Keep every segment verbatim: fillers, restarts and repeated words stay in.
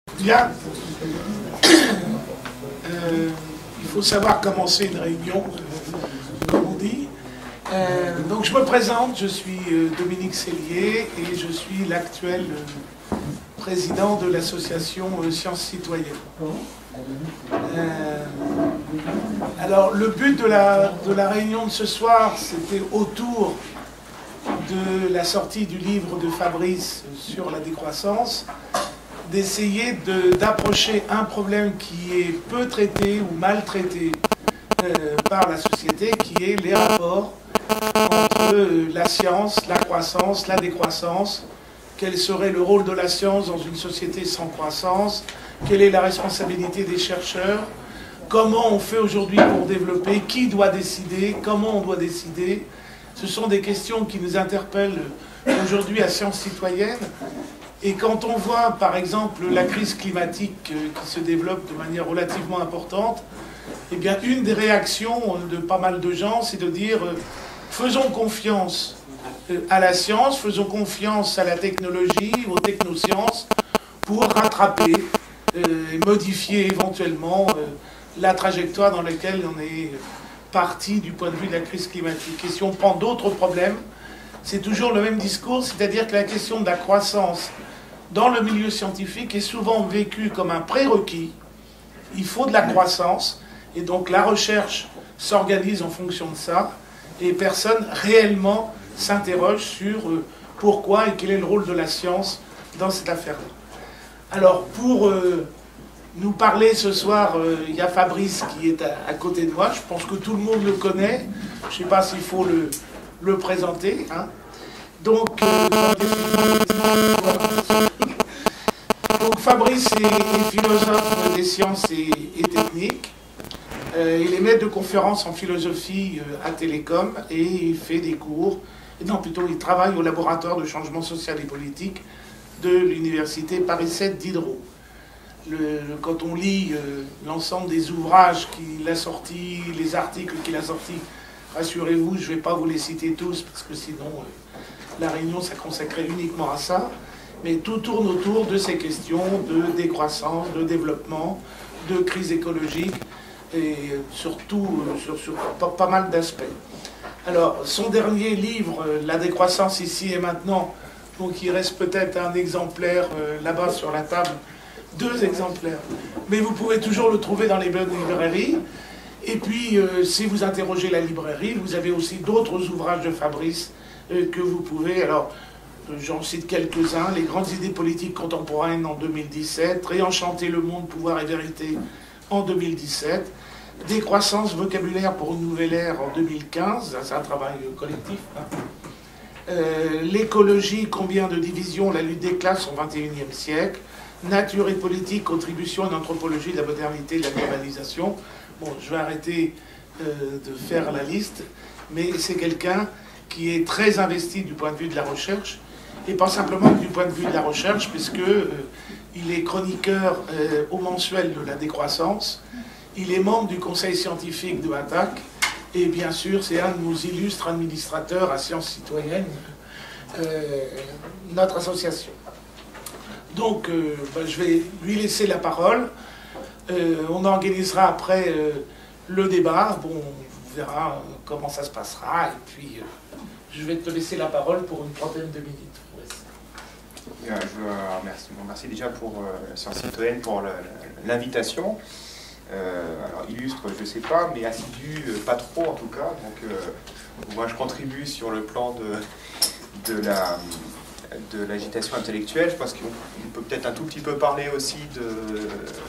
Bien. Euh, il faut savoir commencer une réunion, euh, comme on dit. Euh, donc je me présente, je suis euh, Dominique Sellier et je suis l'actuel euh, président de l'association euh, Sciences Citoyennes. Euh, alors le but de la, de la réunion de ce soir, c'était autour de la sortie du livre de Fabrice sur la décroissance, d'essayer d'approcher un problème qui est peu traité ou mal traité euh, par la société, qui est les rapports entre euh, la science, la croissance, la décroissance. Quel serait le rôle de la science dans une société sans croissance? Quelle est la responsabilité des chercheurs? Comment on fait aujourd'hui pour développer? Qui doit décider? Comment on doit décider? Ce sont des questions qui nous interpellent aujourd'hui à Sciences Citoyennes. Et quand on voit, par exemple, la crise climatique qui se développe de manière relativement importante, eh bien, une des réactions de pas mal de gens, c'est de dire euh, faisons confiance à la science, faisons confiance à la technologie, aux technosciences, pour rattraper euh, et modifier éventuellement euh, la trajectoire dans laquelle on est parti du point de vue de la crise climatique. Et si on prend d'autres problèmes, c'est toujours le même discours, c'est-à-dire que la question de la croissance dans le milieu scientifique est souvent vécue comme un prérequis. Il faut de la croissance, et donc la recherche s'organise en fonction de ça, et personne réellement s'interroge sur euh, pourquoi et quel est le rôle de la science dans cette affaire-là. Alors, pour euh, nous parler ce soir, euh, il y a Fabrice qui est à, à côté de moi, je pense que tout le monde le connaît, je ne sais pas s'il faut le, le présenter, hein. Donc, euh, donc Fabrice est, est philosophe des sciences et, et techniques. Euh, il est maître de conférences en philosophie euh, à Télécom et il fait des cours. Non, plutôt, il travaille au laboratoire de changement social et politique de l'université Paris sept Diderot. Le, quand on lit euh, l'ensemble des ouvrages qu'il a sortis, les articles qu'il a sortis, rassurez-vous, je ne vais pas vous les citer tous parce que sinon euh, la réunion s'est consacrée uniquement à ça. Mais tout tourne autour de ces questions de décroissance, de développement, de crise écologique, et surtout sur, sur pas, pas mal d'aspects. Alors, son dernier livre, La décroissance ici et maintenant, donc il reste peut-être un exemplaire euh, là-bas sur la table, deux exemplaires, mais vous pouvez toujours le trouver dans les bonnes librairies. Et puis, euh, si vous interrogez la librairie, vous avez aussi d'autres ouvrages de Fabrice euh, que vous pouvez... alors j'en cite quelques-uns, Les grandes idées politiques contemporaines en deux mille dix-sept, Réenchanter le monde, pouvoir et vérité en deux mille dix-sept, Décroissance, vocabulaire pour une nouvelle ère en deux mille quinze, c'est un travail collectif. Hein. Euh, L'écologie, combien de divisions, la lutte des classes au vingt et unième siècle, Nature et politique, contribution à l'anthropologie de la modernité et de la globalisation. Bon, je vais arrêter euh, de faire la liste, mais c'est quelqu'un qui est très investi du point de vue de la recherche, et pas simplement du point de vue de la recherche, puisque euh, il est chroniqueur euh, au mensuel de la décroissance, il est membre du conseil scientifique de A T A C, et bien sûr, c'est un de nos illustres administrateurs à Sciences Citoyennes, euh, notre association. Donc, euh, ben, je vais lui laisser la parole. Euh, on organisera après euh, le débat. Bon, on verra comment ça se passera, et puis euh, je vais te laisser la parole pour une trentaine de minutes. Bien, je vous remercie, vous remercie déjà pour euh, Sciences Citoyennes pour l'invitation. Euh, alors illustre, je ne sais pas, mais assidu, euh, pas trop en tout cas. Donc euh, moi je contribue sur le plan de, de la de l'agitation intellectuelle. Je pense qu'on peut peut-être un tout petit peu parler aussi de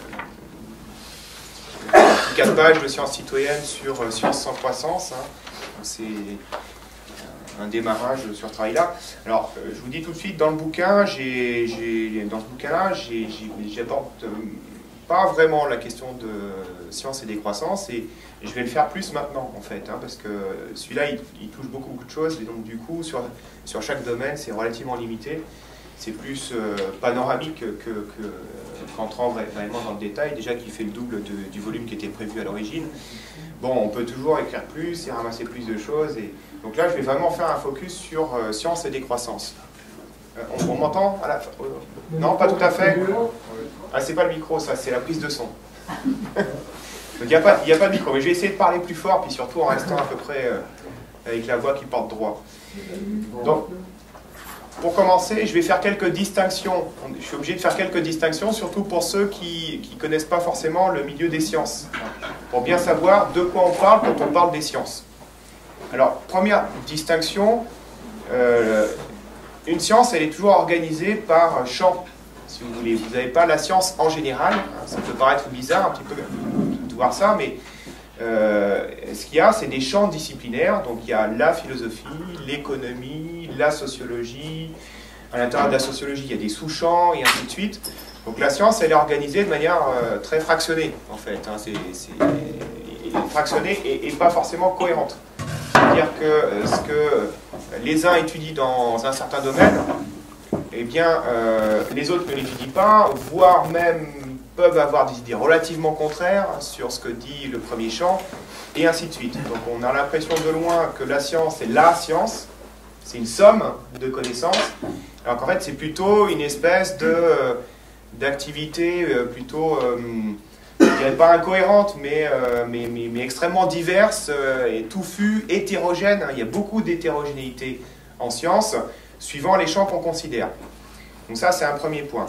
quatre pages de Sciences Citoyennes sur euh, Sciences sans croissance. Hein. C'est un démarrage sur ce travail-là. Alors, euh, je vous dis tout de suite, dans le bouquin, j'ai, j'ai, dans ce bouquin-là, j'apporte euh, pas vraiment la question de science et décroissance, et je vais le faire plus maintenant, en fait, hein, parce que celui-là, il, il touche beaucoup, beaucoup de choses, et donc du coup, sur, sur chaque domaine, c'est relativement limité. C'est plus euh, panoramique que, que, que, qu'entrant vraiment dans le détail, déjà qui fait le double de, du volume qui était prévu à l'origine. Bon, on peut toujours écrire plus et ramasser plus de choses, et donc là, je vais vraiment faire un focus sur euh, science et décroissance. Euh, on on m'entend à la... euh, Non, pas tout à fait. Ah, c'est pas le micro, ça, c'est la prise de son. Donc il n'y a, a pas de micro, mais je vais essayer de parler plus fort, puis surtout en restant à peu près euh, avec la voix qui porte droit. Donc, pour commencer, je vais faire quelques distinctions. Je suis obligé de faire quelques distinctions, surtout pour ceux qui ne connaissent pas forcément le milieu des sciences, pour bien savoir de quoi on parle quand on parle des sciences. Alors, première distinction, euh, une science, elle est toujours organisée par champ, si vous voulez. Vous n'avez pas la science en général, ça peut paraître bizarre un petit peu de voir ça, mais euh, ce qu'il y a, c'est des champs disciplinaires. Donc il y a la philosophie, l'économie, la sociologie. À l'intérieur de la sociologie, il y a des sous-champs et ainsi de suite. Donc la science, elle est organisée de manière euh, très fractionnée, en fait. Hein. C'est fractionnée et, et pas forcément cohérente. C'est-à-dire que euh, ce que les uns étudient dans un certain domaine, eh bien, euh, les autres ne l'étudient pas, voire même peuvent avoir des idées relativement contraires sur ce que dit le premier champ, et ainsi de suite. Donc on a l'impression de loin que la science est la science, c'est une somme de connaissances, alors qu'en fait c'est plutôt une espèce de d'activité plutôt, euh, je dirais pas incohérente, mais, euh, mais, mais, mais extrêmement diverse, euh, et touffue, hétérogène. Il y a beaucoup d'hétérogénéité en science, suivant les champs qu'on considère. Donc ça, c'est un premier point.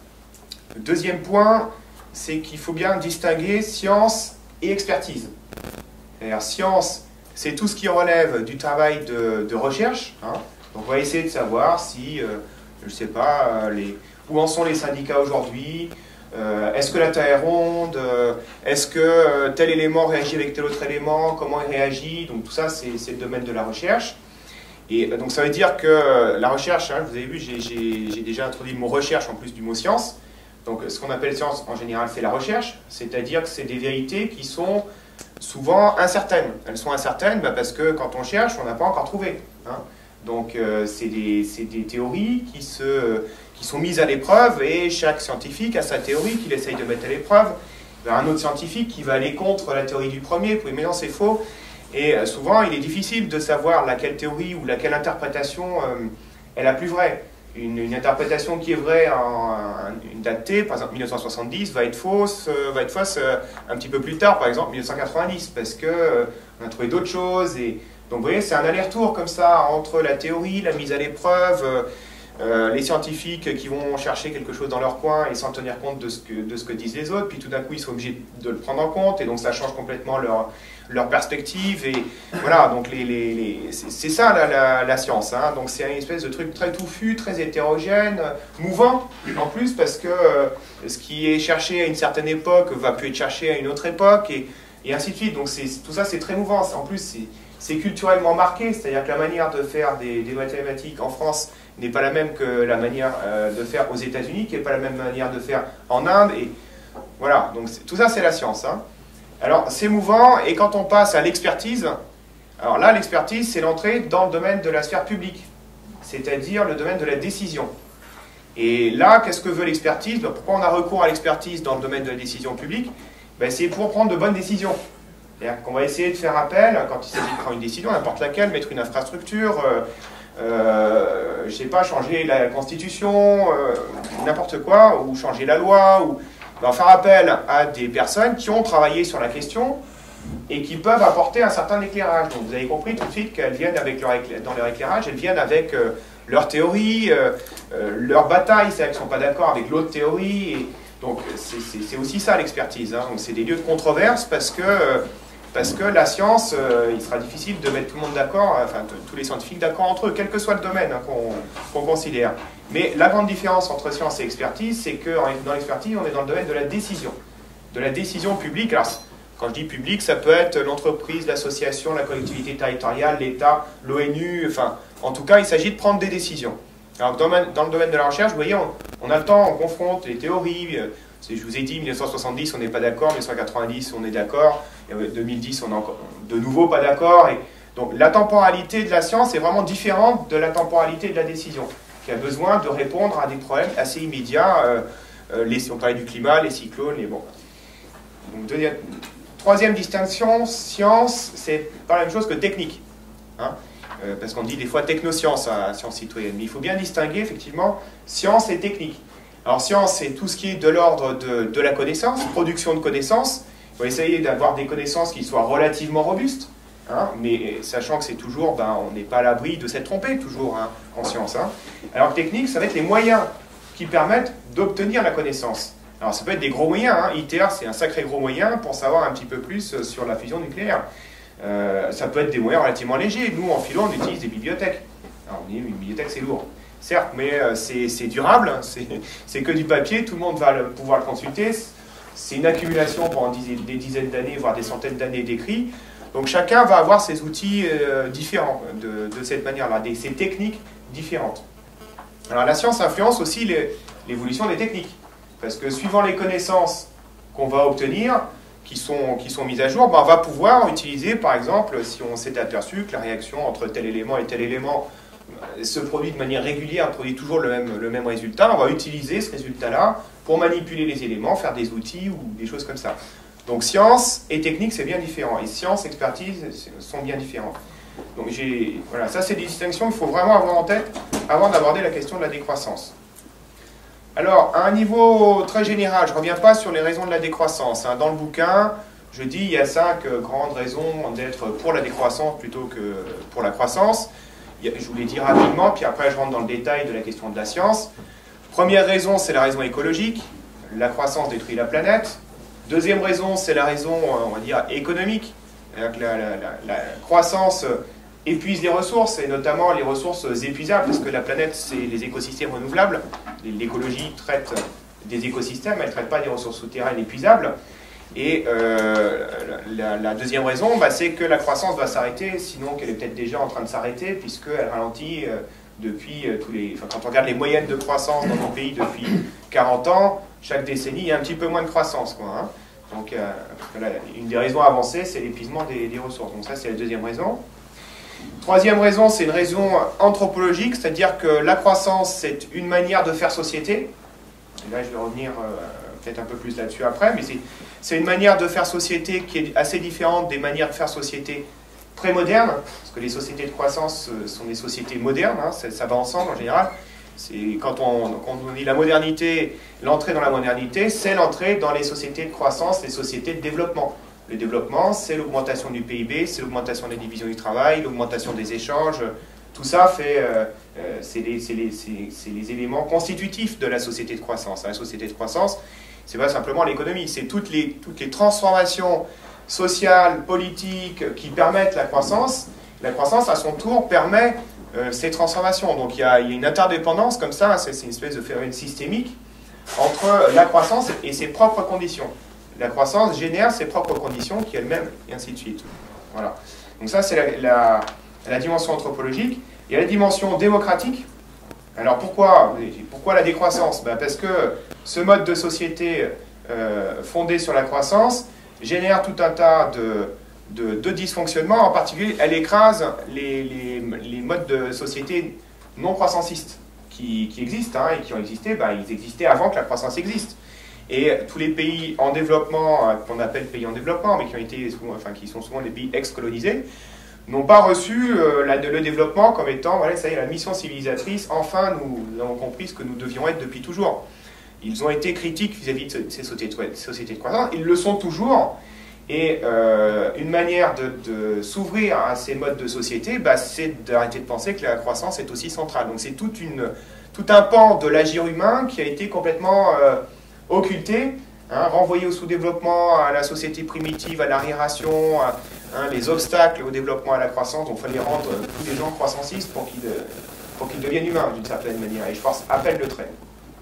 Le deuxième point, c'est qu'il faut bien distinguer science et expertise. C'est-à-dire, science, c'est tout ce qui relève du travail de, de recherche. Hein. Donc on va essayer de savoir si, euh, je ne sais pas, euh, les, où en sont les syndicats aujourd'hui, euh, est-ce que la Terre est ronde, euh, est-ce que euh, tel élément réagit avec tel autre élément, comment il réagit. Donc tout ça, c'est le domaine de la recherche. Et donc ça veut dire que la recherche, hein, vous avez vu, j'ai déjà introduit le mot recherche en plus du mot science. Donc ce qu'on appelle science en général, c'est la recherche, c'est-à-dire que c'est des vérités qui sont souvent incertaines. Elles sont incertaines bah, parce que quand on cherche, on n'a pas encore trouvé. Hein. Donc euh, c'est des, des théories qui, se, qui sont mises à l'épreuve et chaque scientifique a sa théorie qu'il essaye de mettre à l'épreuve. Il y a un autre scientifique qui va aller contre la théorie du premier, puis mais non c'est faux. Et souvent, il est difficile de savoir laquelle théorie ou laquelle interprétation euh, est la plus vraie. Une, une interprétation qui est vraie en, en une date T, par exemple mille neuf cent soixante-dix, va être fausse, euh, va être fausse euh, un petit peu plus tard, par exemple mille neuf cent quatre-vingt-dix, parce qu'on euh, a trouvé d'autres choses. Et, donc vous voyez, c'est un aller-retour comme ça entre la théorie, la mise à l'épreuve, euh, euh, les scientifiques qui vont chercher quelque chose dans leur coin et sans tenir compte de ce que, de ce que disent les autres, puis tout d'un coup ils sont obligés de le prendre en compte, et donc ça change complètement leur... leur perspective, et voilà, donc les, les, les, c'est ça la, la, la science, hein. Donc c'est une espèce de truc très touffu, très hétérogène, mouvant en plus, parce que euh, ce qui est cherché à une certaine époque va plus être cherché à une autre époque, et, et ainsi de suite. Donc tout ça c'est très mouvant, en plus c'est culturellement marqué, c'est-à-dire que la manière de faire des, des mathématiques en France n'est pas la même que la manière euh, de faire aux États-Unis, qui n'est pas la même manière de faire en Inde, et voilà, donc tout ça c'est la science, hein. Alors, c'est mouvant, et quand on passe à l'expertise, alors là, l'expertise, c'est l'entrée dans le domaine de la sphère publique, c'est-à-dire le domaine de la décision. Et là, qu'est-ce que veut l'expertise? Ben, pourquoi on a recours à l'expertise dans le domaine de la décision publique? Ben, c'est pour prendre de bonnes décisions. C'est-à-dire qu'on va essayer de faire appel, quand il s'agit de prendre une décision, n'importe laquelle, mettre une infrastructure, euh, euh, je ne sais pas, changer la Constitution, euh, n'importe quoi, ou changer la loi, ou... On va faire appel à des personnes qui ont travaillé sur la question et qui peuvent apporter un certain éclairage. Donc vous avez compris tout de suite qu'elles viennent avec leur éclairage, dans leur éclairage, elles viennent avec euh, leur théorie, euh, euh, leur bataille, c'est-à-dire qu'elles ne sont pas d'accord avec l'autre théorie. Et donc c'est aussi ça l'expertise, hein. Donc c'est des lieux de controverse parce que, euh, parce que la science, euh, il sera difficile de mettre tout le monde d'accord, enfin tous les scientifiques d'accord entre eux, quel que soit le domaine hein, qu'on qu'on considère. Mais la grande différence entre science et expertise, c'est que dans l'expertise, on est dans le domaine de la décision, de la décision publique. Alors, quand je dis public, ça peut être l'entreprise, l'association, la collectivité territoriale, l'État, l'ONU, enfin, en tout cas, il s'agit de prendre des décisions. Alors, dans, dans le domaine de la recherche, vous voyez, on, on a le temps, on confronte les théories. Je vous ai dit, mille neuf cent soixante-dix, on n'est pas d'accord, mille neuf cent quatre-vingt-dix, on est d'accord, deux mille dix, on est encore de nouveau pas d'accord. Donc, la temporalité de la science est vraiment différente de la temporalité de la décision, qui a besoin de répondre à des problèmes assez immédiats. Euh, euh, les, on parlait du climat, les cyclones, les bon. Donc, deuxième, troisième distinction, science, c'est pas la même chose que technique. Hein, euh, parce qu'on dit des fois technoscience à Sciences Citoyennes. Mais il faut bien distinguer effectivement science et technique. Alors science, c'est tout ce qui est de l'ordre de, de la connaissance, production de connaissances. Il faut essayer d'avoir des connaissances qui soient relativement robustes, hein, mais sachant que c'est toujours, ben, on n'est pas à l'abri de s'être trompé, toujours, hein, en science. Hein. Alors technique, ça va être les moyens qui permettent d'obtenir la connaissance. Alors ça peut être des gros moyens, hein. ITER c'est un sacré gros moyen pour savoir un petit peu plus sur la fusion nucléaire. Euh, ça peut être des moyens relativement légers. Nous en philo on utilise des bibliothèques. Alors on dit une bibliothèque c'est lourd. Certes, mais euh, c'est durable, c'est que du papier, tout le monde va le, pouvoir le consulter. C'est une accumulation pendant des dizaines d'années, voire des centaines d'années d'écrits. Donc chacun va avoir ses outils euh, différents de, de cette manière-là, ces techniques différentes. Alors la science influence aussi l'évolution des techniques. Parce que suivant les connaissances qu'on va obtenir, qui sont, qui sont mises à jour, ben on va pouvoir utiliser, par exemple, si on s'est aperçu que la réaction entre tel élément et tel élément se produit de manière régulière, produit toujours le même, le même résultat, on va utiliser ce résultat-là pour manipuler les éléments, faire des outils ou des choses comme ça. Donc science et technique, c'est bien différent. Et science, expertise sont bien différents. Donc voilà, ça c'est des distinctions qu'il faut vraiment avoir en tête avant d'aborder la question de la décroissance. Alors, à un niveau très général, je ne reviens pas sur les raisons de la décroissance. Hein. Dans le bouquin, je dis qu'il y a cinq grandes raisons d'être pour la décroissance plutôt que pour la croissance. Je vous les dis rapidement, puis après je rentre dans le détail de la question de la science. Première raison, c'est la raison écologique. La croissance détruit la planète. Deuxième raison, c'est la raison, on va dire, économique. La, la, la, la croissance épuise les ressources, et notamment les ressources épuisables, parce que la planète, c'est les écosystèmes renouvelables. L'écologie traite des écosystèmes, elle ne traite pas des ressources souterraines épuisables. Et euh, la, la deuxième raison, bah, c'est que la croissance va s'arrêter, sinon qu'elle est peut-être déjà en train de s'arrêter, puisqu'elle ralentit euh, depuis euh, tous les... Enfin, quand on regarde les moyennes de croissance dans nos pays depuis quarante ans, chaque décennie, il y a un petit peu moins de croissance, quoi, hein. Donc, euh, voilà, une des raisons avancées, c'est l'épuisement des, des ressources. Donc ça, c'est la deuxième raison. Troisième raison, c'est une raison anthropologique, c'est-à-dire que la croissance, c'est une manière de faire société. Et là, je vais revenir euh, peut-être un peu plus là-dessus après, mais c'est une manière de faire société qui est assez différente des manières de faire société pré-modernes, parce que les sociétés de croissance sont des sociétés modernes, hein, ça, ça va ensemble en général. Quand on, quand on dit la modernité, l'entrée dans la modernité, c'est l'entrée dans les sociétés de croissance, les sociétés de développement. Le développement, c'est l'augmentation du P I B, c'est l'augmentation des divisions du travail, l'augmentation des échanges. Tout ça, fait, euh, c'est les, les, les éléments constitutifs de la société de croissance. La société de croissance, c'est pas simplement l'économie, c'est toutes les, toutes les transformations sociales, politiques qui permettent la croissance. La croissance, à son tour, permet euh, ces transformations. Donc il y, a, il y a une interdépendance comme ça, c'est une espèce de phénomène systémique entre la croissance et ses propres conditions. La croissance génère ses propres conditions qui elles-mêmes, et ainsi de suite. Voilà. Donc ça, c'est la, la, la dimension anthropologique. Il y a la dimension démocratique. Alors pourquoi, pourquoi la décroissance? Ben parce que ce mode de société euh, fondé sur la croissance génère tout un tas de, de, de dysfonctionnements. En particulier, elle écrase les, les, les modes de société non croissancistes qui, qui existent, hein, et qui ont existé. Ben, ils existaient avant que la croissance existe. Et tous les pays en développement, qu'on appelle pays en développement, mais qui, ont été, enfin, qui sont souvent les pays ex-colonisés, n'ont pas reçu euh, la, le développement comme étant, voilà, ça y est, la mission civilisatrice. Enfin, nous, nous avons compris ce que nous devions être depuis toujours. Ils ont été critiques vis-à-vis -vis de ces sociétés, sociétés de croissance. Ils le sont toujours. Et euh, une manière de, de s'ouvrir à ces modes de société, bah, c'est d'arrêter de penser que la croissance est aussi centrale. Donc c'est toute une, tout un pan de l'agir humain qui a été complètement euh, occulté, hein, renvoyé au sous-développement, à la société primitive, à l'arriération, hein, les obstacles au développement, à la croissance. Donc il fallait rendre euh, tous les gens croissancistes pour qu'ils pour qu'ils deviennent humains d'une certaine manière. Et je pense appel le trait.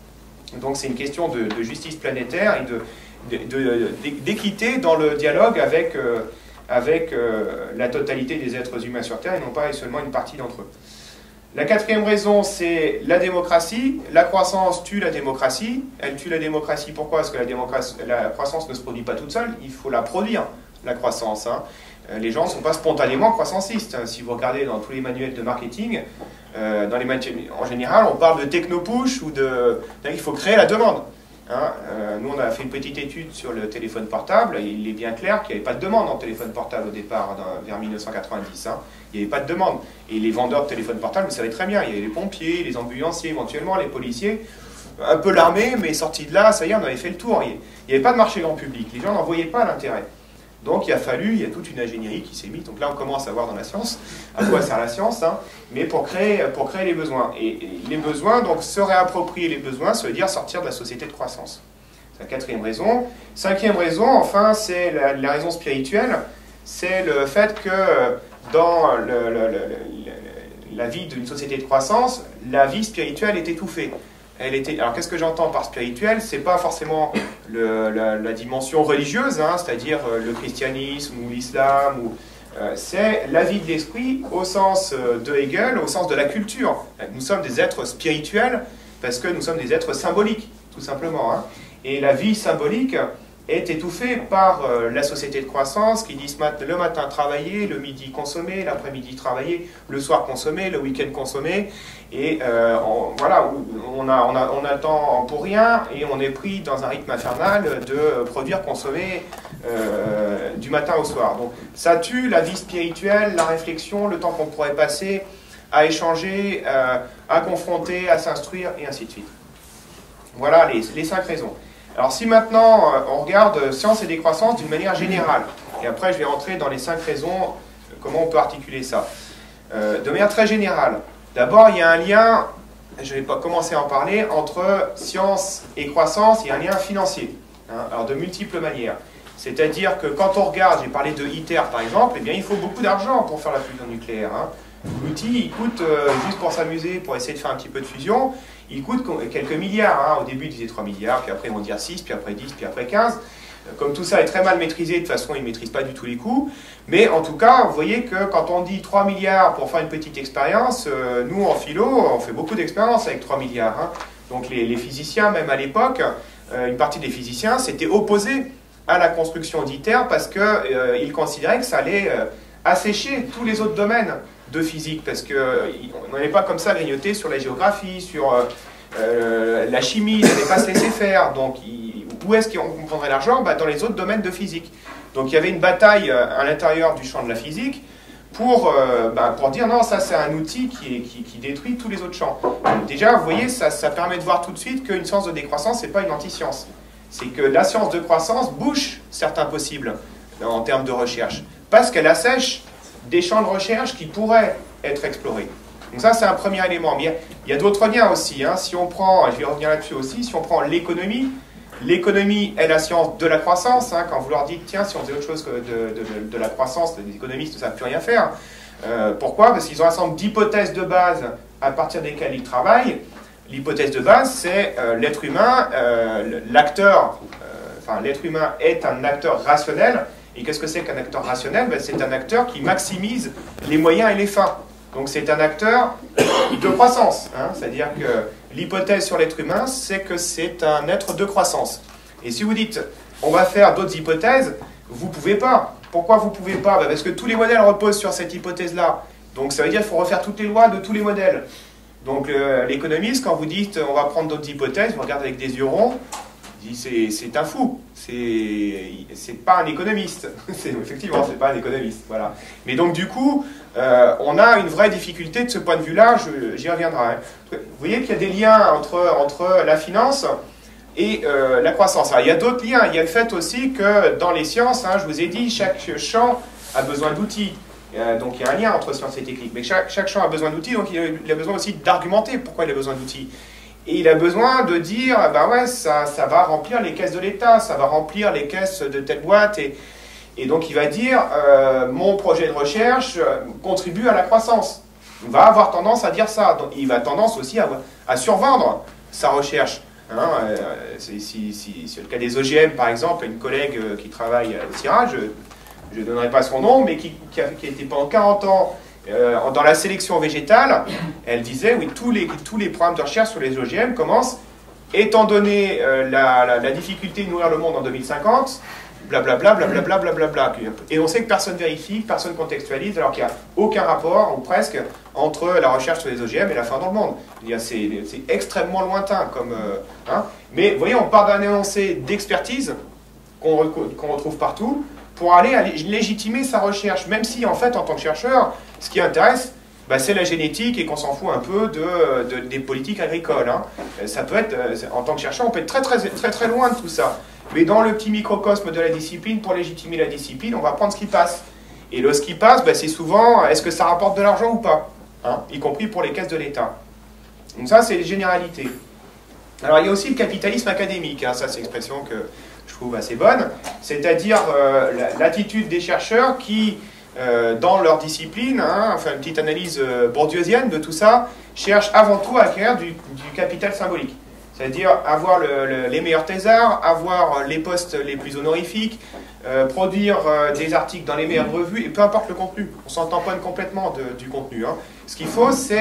Donc c'est une question de, de justice planétaire et de d'équité dans le dialogue avec, euh, avec euh, la totalité des êtres humains sur Terre et non pas seulement une partie d'entre eux. La quatrième raison, c'est la démocratie. La croissance tue la démocratie. Elle tue la démocratie, pourquoi? Parce que la, démocratie, la croissance ne se produit pas toute seule, il faut la produire, la croissance. Hein. Les gens ne sont pas spontanément croissancistes. Si vous regardez dans tous les manuels de marketing, euh, dans les manuels, en général, on parle de techno-push ou de... Il faut créer la demande. Hein, euh, nous, on a fait une petite étude sur le téléphone portable, et il est bien clair qu'il n'y avait pas de demande en téléphone portable au départ, dans, vers mille neuf cent quatre-vingt-dix. Hein. Il n'y avait pas de demande. Et les vendeurs de téléphones portables, vous savez très bien, il y avait les pompiers, les ambulanciers, éventuellement les policiers. un peu l'armée, mais sorti de là, ça y est, on avait fait le tour. Il n'y avait pas de marché grand public, les gens n'en voyaient pas l'intérêt. Donc il a fallu, il y a toute une ingénierie qui s'est mise, donc là on commence à voir dans la science, à quoi sert la science, hein, mais pour créer, pour créer les besoins. Et, et les besoins, donc se réapproprier les besoins, ça veut dire sortir de la société de croissance. C'est la quatrième raison. Cinquième raison, enfin, c'est la, la raison spirituelle, c'est le fait que dans le, le, le, le, la vie d'une société de croissance, la vie spirituelle est étouffée. Elle était... Alors qu'est-ce que j'entends par spirituel? C'est pas forcément le, la, la dimension religieuse, hein, c'est-à-dire le christianisme ou l'islam, ou... euh, c'est la vie de l'esprit au sens de Hegel, au sens de la culture. Nous sommes des êtres spirituels parce que nous sommes des êtres symboliques, tout simplement. Hein. Et la vie symbolique est étouffée par euh, la société de croissance qui dit le matin travailler, le midi consommer, l'après-midi travailler, le soir consommer, le week-end consommer. Et euh, on, voilà, on, a, on, a, on attend pour rien et on est pris dans un rythme infernal de produire, consommer euh, du matin au soir. Donc ça tue la vie spirituelle, la réflexion, le temps qu'on pourrait passer à échanger, euh, à confronter, à s'instruire et ainsi de suite. Voilà les, les cinq raisons. Alors si maintenant euh, on regarde science et décroissance d'une manière générale, et après je vais rentrer dans les cinq raisons, euh, comment on peut articuler ça. Euh, de manière très générale, d'abord il y a un lien, je vais pas commencer à en parler, entre science et croissance, il y a un lien financier, hein, alors de multiples manières. C'est-à-dire que quand on regarde, j'ai parlé de ITER par exemple, eh bien il faut beaucoup d'argent pour faire la fusion nucléaire. Hein. L'outil, il coûte, euh, juste pour s'amuser, pour essayer de faire un petit peu de fusion, il coûte quelques milliards. Hein. Au début, ils disaient trois milliards, puis après, ils vont dire six, puis après dix, puis après quinze. Comme tout ça est très mal maîtrisé, de toute façon, ils ne maîtrisent pas du tout les coûts. Mais en tout cas, vous voyez que quand on dit trois milliards pour faire une petite expérience, euh, nous, en philo, on fait beaucoup d'expériences avec trois milliards. Hein. Donc les, les physiciens, même à l'époque, euh, une partie des physiciens s'étaient opposés à la construction d'ITER parce qu'ils euh, considéraient que ça allait euh, assécher tous les autres domaines de physique, parce qu'on n'allait pas comme ça grignoter sur la géographie, sur euh, euh, la chimie, ça n'allait pas se laisser faire. Donc, il, où est-ce qu'on prendrait l'argent? Bah, dans les autres domaines de physique. Donc, il y avait une bataille à l'intérieur du champ de la physique pour, euh, bah, pour dire non, ça c'est un outil qui, est, qui, qui détruit tous les autres champs. Donc, déjà, vous voyez, ça, ça permet de voir tout de suite qu'une science de décroissance, ce n'est pas une anti-science. C'est que la science de croissance bouche certains possibles en termes de recherche, parce qu'elle assèche des champs de recherche qui pourraient être explorés. Donc ça, c'est un premier élément. Mais il y a, a d'autres liens aussi. Hein. Si on prend, je vais revenir là-dessus aussi, si on prend l'économie, l'économie est la science de la croissance. Hein. Quand vous leur dites, tiens, si on faisait autre chose que de, de, de la croissance, les économistes ne savent plus rien faire. Euh, pourquoi? Parce qu'ils ont un ensemble d'hypothèses de base à partir desquelles ils travaillent. L'hypothèse de base, c'est euh, l'être humain, euh, l'acteur, euh, enfin l'être humain est un acteur rationnel. Et qu'est-ce que c'est qu'un acteur rationnel? Ben, c'est un acteur qui maximise les moyens et les fins. Donc c'est un acteur de croissance. Hein. C'est-à-dire que l'hypothèse sur l'être humain, c'est que c'est un être de croissance. Et si vous dites, on va faire d'autres hypothèses, vous ne pouvez pas. Pourquoi vous ne pouvez pas? Ben, parce que tous les modèles reposent sur cette hypothèse-là. Donc ça veut dire qu'il faut refaire toutes les lois de tous les modèles. Donc euh, l'économiste, quand vous dites, on va prendre d'autres hypothèses, vous regardez avec des yeux ronds, c'est un fou, c'est pas un économiste, effectivement c'est pas un économiste, voilà. Mais donc du coup, euh, on a une vraie difficulté de ce point de vue-là, j'y reviendrai. Hein. Vous voyez qu'il y a des liens entre, entre la finance et euh, la croissance. Alors, il y a d'autres liens, il y a le fait aussi que dans les sciences, hein, je vous ai dit, chaque champ a besoin d'outils. Euh, donc il y a un lien entre science et technique, mais chaque, chaque champ a besoin d'outils, donc il a, il a besoin aussi d'argumenter pourquoi il a besoin d'outils. Et il a besoin de dire, ben ouais, ça, ça va remplir les caisses de l'État, ça va remplir les caisses de telle boîte. Et, et donc il va dire, euh, mon projet de recherche euh, contribue à la croissance. Il va avoir tendance à dire ça. Donc, il va tendance aussi à, à survendre sa recherche. Hein, euh, si, si, si c'est le cas des O G M, par exemple, une collègue euh, qui travaille au C I R A, je ne donnerai pas son nom, mais qui, qui, a, qui a été pendant quarante ans Euh, dans la sélection végétale, elle disait, oui, tous les, tous les programmes de recherche sur les O G M commencent, étant donné euh, la, la, la difficulté de nourrir le monde en deux mille cinquante, blablabla, blablabla, blablabla. Et on sait que personne vérifie, personne contextualise, alors qu'il n'y a aucun rapport, ou presque, entre la recherche sur les O G M et la faim dans le monde. C'est extrêmement lointain. Comme, euh, hein. Mais vous voyez, on part d'un énoncé d'expertise qu'on qu'on retrouve partout, pour aller à légitimer sa recherche, même si, en fait, en tant que chercheur, ce qui intéresse, bah, c'est la génétique et qu'on s'en fout un peu de, de, des politiques agricoles. Hein. Ça peut être, en tant que chercheur, on peut être très très, très très loin de tout ça. Mais dans le petit microcosme de la discipline, pour légitimer la discipline, on va prendre ce qui passe. Et le ce qui passe, bah, c'est souvent, est-ce que ça rapporte de l'argent ou pas, hein, y compris pour les caisses de l'État. Donc ça, c'est les généralités. Alors il y a aussi le capitalisme académique, hein, ça c'est une expression que je trouve assez bonne, c'est-à-dire euh, l'attitude des chercheurs qui, euh, dans leur discipline, hein, enfin une petite analyse euh, bourdieusienne de tout ça, cherchent avant tout à acquérir du, du capital symbolique. C'est-à-dire avoir le, le, les meilleurs thésards, avoir les postes les plus honorifiques, euh, produire euh, des articles dans les meilleures revues, et peu importe le contenu. On s'en tamponne complètement de, du contenu. Hein. Ce qu'il faut, c'est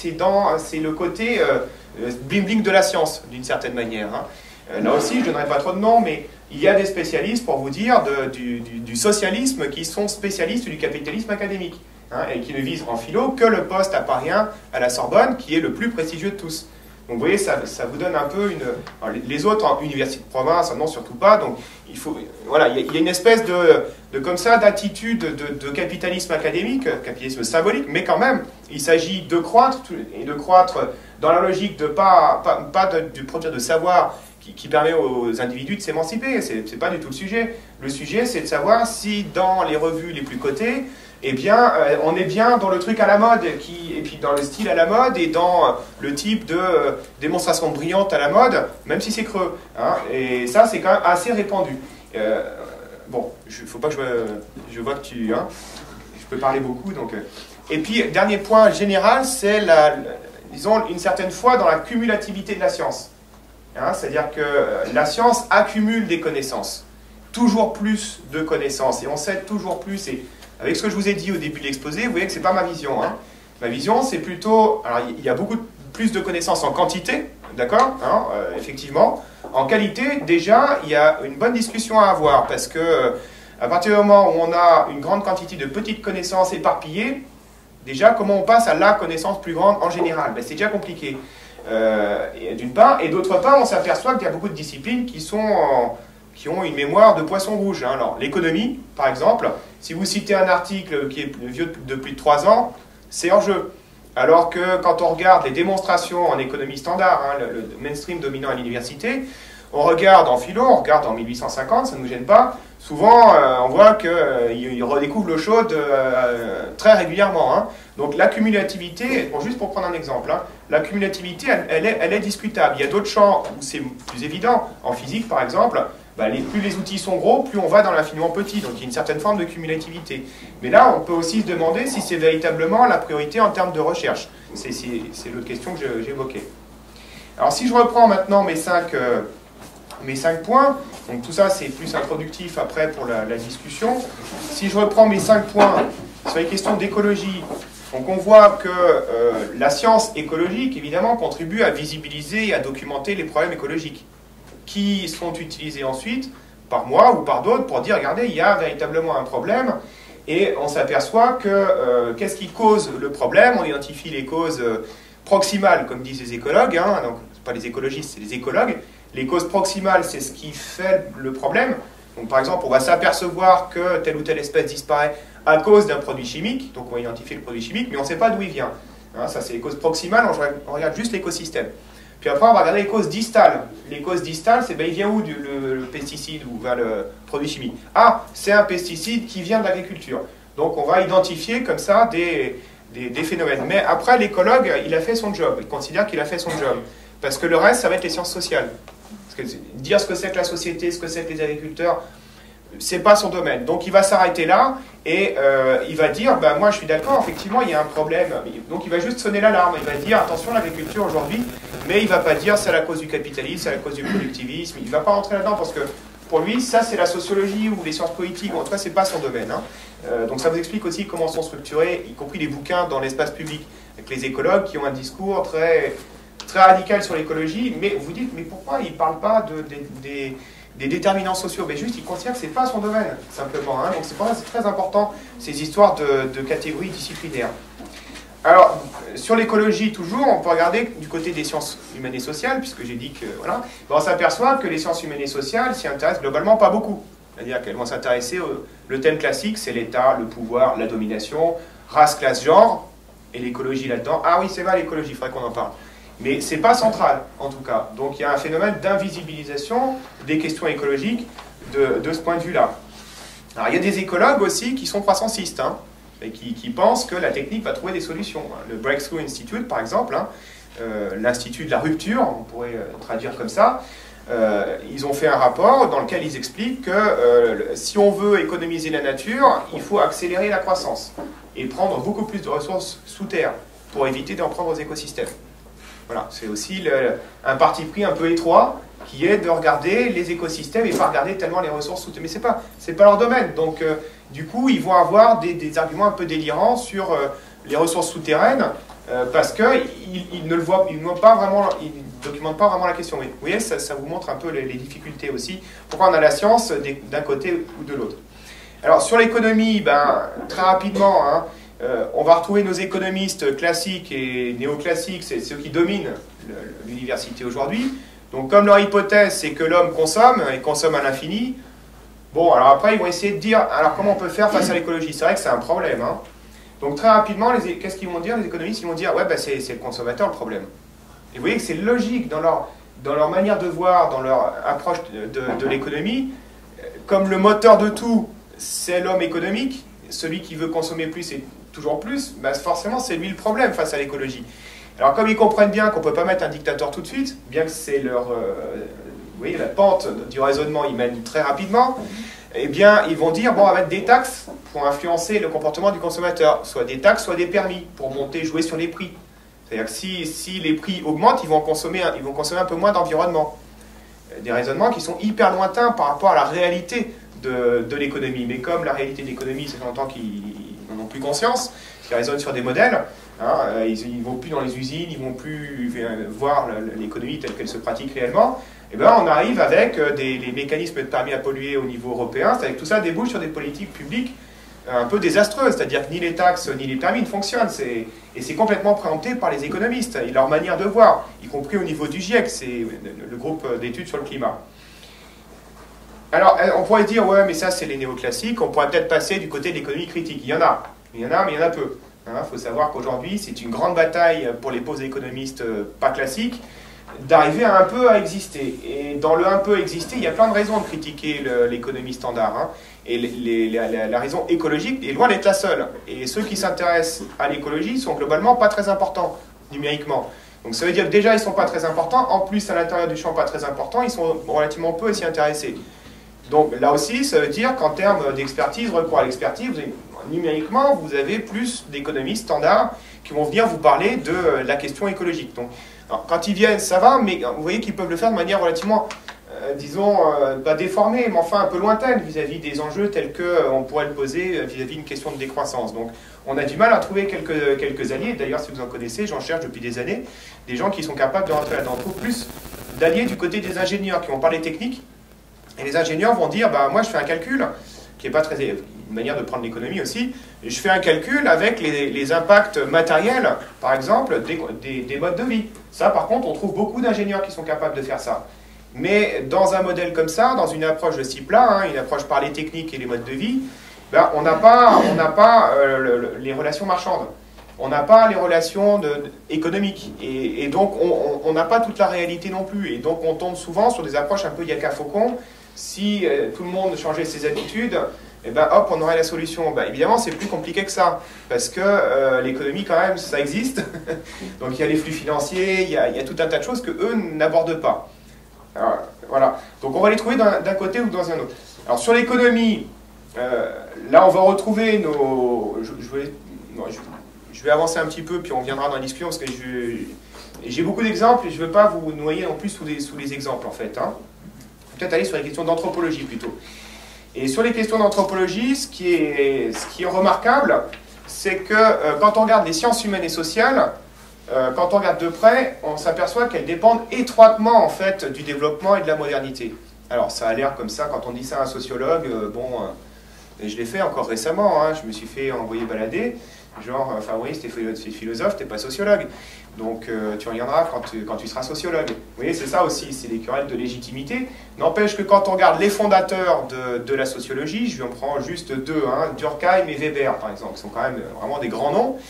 le côté euh, bling-bling de la science, d'une certaine manière. Hein. Euh, là aussi, je ne donnerai pas trop de noms, mais il y a des spécialistes, pour vous dire, de, du, du, du socialisme qui sont spécialistes du capitalisme académique, hein, et qui ne visent en philo que le poste à Paris un à la Sorbonne, qui est le plus prestigieux de tous. Donc vous voyez, ça, ça vous donne un peu une... Alors, les autres, en université de province, non, surtout pas. Donc il faut... Voilà, il y a, il y a une espèce de, de comme ça, d'attitude de, de capitalisme académique, capitalisme symbolique, mais quand même, il s'agit de croître, et de croître dans la logique de pas, pas, pas de, de produire de savoir qui, qui permet aux individus de s'émanciper. C'est pas du tout le sujet. Le sujet, c'est de savoir si dans les revues les plus cotées, eh bien, euh, on est bien dans le truc à la mode, qui, et puis dans le style à la mode, et dans euh, le type de euh, démonstration brillante à la mode, même si c'est creux. Hein, et ça, c'est quand même assez répandu. Euh, bon, il faut pas que je, je vois que tu... Hein, je peux parler beaucoup, donc... Euh. Et puis, dernier point général, c'est, la, la, disons, une certaine foi dans la cumulativité de la science. Hein, c'est-à-dire que la science accumule des connaissances. Toujours plus de connaissances, et on sait toujours plus... Et, avec ce que je vous ai dit au début de l'exposé, vous voyez que ce n'est pas ma vision. Hein. Ma vision, c'est plutôt... Alors, il y a beaucoup plus de connaissances en quantité, d'accord, hein, euh, effectivement. En qualité, déjà, il y a une bonne discussion à avoir, parce que euh, à partir du moment où on a une grande quantité de petites connaissances éparpillées, déjà, comment on passe à la connaissance plus grande en général? Ben, c'est déjà compliqué, euh, d'une part. Et d'autre part, on s'aperçoit qu'il y a beaucoup de disciplines qui sont... En, qui ont une mémoire de poisson rouge. Hein. Alors, l'économie, par exemple, si vous citez un article qui est vieux de plus de trois ans, c'est hors jeu. Alors que quand on regarde les démonstrations en économie standard, hein, le, le mainstream dominant à l'université, on regarde en philo, on regarde en mille huit cent cinquante, ça ne nous gêne pas, souvent euh, on voit qu'ils euh, redécouvrent l'eau chaude euh, très régulièrement. Hein. Donc la cumulativité, bon, juste pour prendre un exemple, hein, la cumulativité, elle, elle, est, elle est discutable. Il y a d'autres champs où c'est plus évident. En physique, par exemple, bah, les, plus les outils sont gros, plus on va dans l'infiniment petit. Donc il y a une certaine forme de cumulativité. Mais là, on peut aussi se demander si c'est véritablement la priorité en termes de recherche. C'est l'autre question que j'évoquais. Alors si je reprends maintenant mes cinq, euh, mes cinq points, donc tout ça c'est plus introductif après pour la, la discussion. Si je reprends mes cinq points sur les questions d'écologie, donc on voit que euh, la science écologique, évidemment, contribue à visibiliser et à documenter les problèmes écologiques, qui sont utilisés ensuite par moi ou par d'autres pour dire, regardez, il y a véritablement un problème, et on s'aperçoit que euh, qu'est-ce qui cause le problème? On identifie les causes euh, proximales, comme disent les écologues, hein, donc c'est pas les écologistes, c'est les écologues. Les causes proximales, c'est ce qui fait le problème. Donc par exemple, on va s'apercevoir que telle ou telle espèce disparaît à cause d'un produit chimique, donc on va identifier le produit chimique, mais on ne sait pas d'où il vient. Hein, ça c'est les causes proximales, on regarde juste l'écosystème. Puis après, on va regarder les causes distales. Les causes distales, c'est ben, il vient où du, le, le pesticide ou ben, le produit chimique? Ah, c'est un pesticide qui vient de l'agriculture. Donc on va identifier comme ça des, des, des phénomènes. Mais après, l'écologue, il a fait son job. Il considère qu'il a fait son job. Parce que le reste, ça va être les sciences sociales. Parce que dire ce que c'est que la société, ce que c'est que les agriculteurs, c'est pas son domaine. Donc il va s'arrêter là et euh, il va dire, ben, moi je suis d'accord, effectivement il y a un problème. Donc il va juste sonner l'alarme, il va dire, attention l'agriculture aujourd'hui, mais il ne va pas dire c'est à la cause du capitalisme, c'est à la cause du productivisme, il ne va pas rentrer là-dedans parce que pour lui, ça c'est la sociologie ou les sciences politiques, en tout cas c'est pas son domaine. Hein. Euh, donc ça vous explique aussi comment sont structurés, y compris les bouquins dans l'espace public, avec les écologues qui ont un discours très, très radical sur l'écologie, mais vous dites, mais pourquoi il ne parle pas de, de, des... des déterminants sociaux, mais juste il considère que ce n'est pas son domaine, simplement. Hein. Donc c'est pour ça que c'est très important, ces histoires de, de catégories disciplinaires. Alors, sur l'écologie, toujours, on peut regarder du côté des sciences humaines et sociales, puisque j'ai dit que, voilà, on s'aperçoit que les sciences humaines et sociales s'y intéressent globalement pas beaucoup. C'est-à-dire qu'elles vont s'intéresser au le thème classique, c'est l'État, le pouvoir, la domination, race, classe, genre, et l'écologie là-dedans. Ah oui, c'est vrai, l'écologie, il faudrait qu'on en parle. Mais c'est pas central, en tout cas. Donc il y a un phénomène d'invisibilisation des questions écologiques de, de ce point de vue-là. Alors il y a des écologues aussi qui sont croissancistes, hein, et qui, qui pensent que la technique va trouver des solutions. Le Breakthrough Institute, par exemple, hein, euh, l'Institut de la rupture, on pourrait euh, traduire comme ça, euh, ils ont fait un rapport dans lequel ils expliquent que euh, si on veut économiser la nature, il faut accélérer la croissance et prendre beaucoup plus de ressources sous terre pour éviter d'en prendre aux écosystèmes. Voilà, c'est aussi le, un parti pris un peu étroit qui est de regarder les écosystèmes et pas regarder tellement les ressources sous terre. Mais ce n'est pas, c'est pas leur domaine. Donc, euh, du coup, ils vont avoir des, des arguments un peu délirants sur euh, les ressources souterraines euh, parce qu'ils ils ne le voient, ils ne voient pas vraiment, ils ne documentent pas vraiment la question. Mais vous voyez, ça, ça vous montre un peu les, les difficultés aussi. Pourquoi on a la science d'un côté ou de l'autre. Alors, sur l'économie, ben, très rapidement, hein, euh, on va retrouver nos économistes classiques et néoclassiques, c'est ceux qui dominent l'université aujourd'hui. Donc, comme leur hypothèse, c'est que l'homme consomme, et consomme à l'infini, bon, alors après, ils vont essayer de dire, alors comment on peut faire face à l'écologie? C'est vrai que c'est un problème, hein. Donc, très rapidement, qu'est-ce qu'ils vont dire, les économistes? Ils vont dire, ouais, ben, c'est le consommateur le problème. Et vous voyez que c'est logique dans leur, dans leur manière de voir, dans leur approche de, de, de l'économie, comme le moteur de tout, c'est l'homme économique, celui qui veut consommer plus et toujours plus, ben, forcément, c'est lui le problème face à l'écologie. Alors, comme ils comprennent bien qu'on ne peut pas mettre un dictateur tout de suite, bien que c'est leur... Euh, vous voyez, la pente du raisonnement, ils mènent très rapidement, eh bien, ils vont dire, bon, on va mettre des taxes pour influencer le comportement du consommateur. Soit des taxes, soit des permis, pour monter, jouer sur les prix. C'est-à-dire que si, si les prix augmentent, ils vont consommer, ils vont consommer un peu moins d'environnement. Des raisonnements qui sont hyper lointains par rapport à la réalité de, de l'économie. Mais comme la réalité de l'économie, c'est longtemps qu'ils n'en ont plus conscience, qu'ils raisonnent sur des modèles, hein, ils ne vont plus dans les usines, ils ne vont plus voir l'économie telle qu'elle se pratique réellement, et ben on arrive avec des, les mécanismes de permis à polluer au niveau européen, c'est-à-dire que tout ça débouche sur des politiques publiques un peu désastreuses, c'est-à-dire que ni les taxes ni les permis ne fonctionnent, et c'est complètement préempté par les économistes, et leur manière de voir, y compris au niveau du GIEC, c'est le groupe d'études sur le climat. Alors, on pourrait dire, ouais, mais ça, c'est les néoclassiques, on pourrait peut-être passer du côté de l'économie critique. Il y en a, il y en a, mais il y en a peu. Il hein, faut savoir qu'aujourd'hui, c'est une grande bataille pour les pauvres économistes pas classiques d'arriver un peu à exister. Et dans le un peu exister, il y a plein de raisons de critiquer l'économie standard. Hein. Et les, les, la, la raison écologique est loin d'être la seule. Et ceux qui s'intéressent à l'écologie sont globalement pas très importants numériquement. Donc ça veut dire que déjà, ils ne sont pas très importants. En plus, à l'intérieur du champ pas très important, ils sont relativement peu à s'y intéresser. Donc là aussi, ça veut dire qu'en termes d'expertise, recours à l'expertise, numériquement, vous avez plus d'économistes standards qui vont venir vous parler de la question écologique. Donc, alors, quand ils viennent, ça va, mais vous voyez qu'ils peuvent le faire de manière relativement, euh, disons, euh, pas déformée, mais enfin un peu lointaine vis-à-vis des enjeux tels qu'on euh, pourrait le poser vis-à-vis d'une question de décroissance. Donc, on a du mal à trouver quelques, quelques alliés. D'ailleurs, si vous en connaissez, j'en cherche depuis des années, des gens qui sont capables de rentrer là-dedans. On trouve plus d'alliés du côté des ingénieurs qui vont parler technique. Et les ingénieurs vont dire, bah, moi je fais un calcul, qui n'est pas très... une manière de prendre l'économie aussi, je fais un calcul avec les, les impacts matériels, par exemple, des, des, des modes de vie. Ça, par contre, on trouve beaucoup d'ingénieurs qui sont capables de faire ça. Mais dans un modèle comme ça, dans une approche de ce type-là, hein, une approche par les techniques et les modes de vie, ben, on n'a pas, on n'a pas euh, le, le, les relations marchandes. On n'a pas les relations de, de, économiques. Et, et donc, on n'a pas toute la réalité non plus. Et donc, on tombe souvent sur des approches un peu yaka-faucon. Si euh, tout le monde changeait ses habitudes, eh ben, hop, on aurait la solution. Ben, évidemment, c'est plus compliqué que ça, parce que euh, l'économie, quand même, ça existe. Donc, il y a les flux financiers, il y a, il y a tout un tas de choses qu'eux n'abordent pas. Alors, voilà. Donc, on va les trouver d'un côté ou dans un autre. Alors, sur l'économie, euh, là, on va retrouver nos... Je, je, vais, non, je, je vais avancer un petit peu, puis on viendra dans la discussion, parce que j'ai beaucoup d'exemples, et je ne veux pas vous noyer non plus sous les, sous les exemples, en fait. Hein. Peut-être aller sur les questions d'anthropologie, plutôt. Et sur les questions d'anthropologie, ce, qui est, ce qui est remarquable, c'est que euh, quand on regarde les sciences humaines et sociales, euh, quand on regarde de près, on s'aperçoit qu'elles dépendent étroitement en fait, du développement et de la modernité. Alors ça a l'air comme ça, quand on dit ça à un sociologue, euh, bon, euh, et je l'ai fait encore récemment, hein, je me suis fait envoyer balader, genre, enfin oui, t'es philosophe, t'es pas sociologue. Donc euh, tu regarderas quand tu, quand tu seras sociologue. Vous voyez, c'est ça aussi, c'est les querelles de légitimité. N'empêche que quand on regarde les fondateurs de, de la sociologie, je en prends juste deux, hein, Durkheim et Weber par exemple, qui sont quand même vraiment des grands noms,